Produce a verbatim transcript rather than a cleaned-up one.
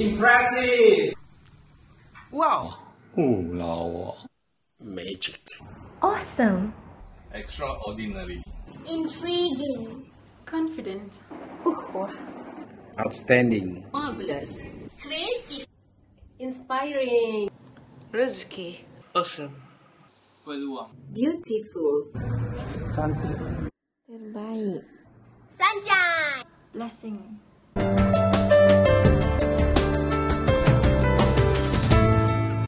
Impressive! Wow! Ooh, lao. Magic. Awesome. Extraordinary. Intriguing. Confident. Outstanding. Marvelous. Creative. Inspiring. Risky. Awesome. Peluang. Beautiful. Cantik. Terbaik. Sunshine. Blessing.